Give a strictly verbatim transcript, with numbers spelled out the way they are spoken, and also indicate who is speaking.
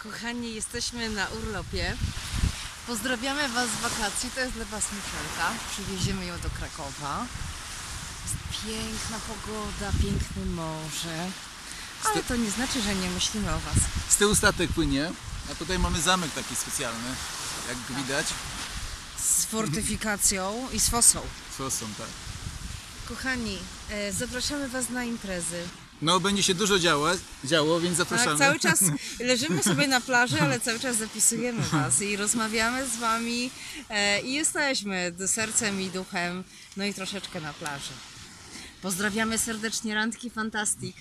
Speaker 1: Kochani, jesteśmy na urlopie. Pozdrawiamy Was z wakacji. To jest dla Was Michelka. Przywieziemy ją do Krakowa. Jest piękna pogoda, piękne morze. Ale to nie znaczy, że nie myślimy o Was.
Speaker 2: Z tyłu statek płynie, a tutaj mamy zamek taki specjalny, jak tak widać.
Speaker 1: Z fortyfikacją i z fosą.
Speaker 2: Z fosą, tak.
Speaker 1: Kochani, e, zapraszamy Was na imprezy.
Speaker 2: No, będzie się dużo działo, działo więc zapraszamy.
Speaker 1: Tak, cały czas leżymy sobie na plaży, ale cały czas zapisujemy Was i rozmawiamy z Wami e, i jesteśmy sercem i duchem, no i troszeczkę na plaży. Pozdrawiamy serdecznie Randki Fantastic.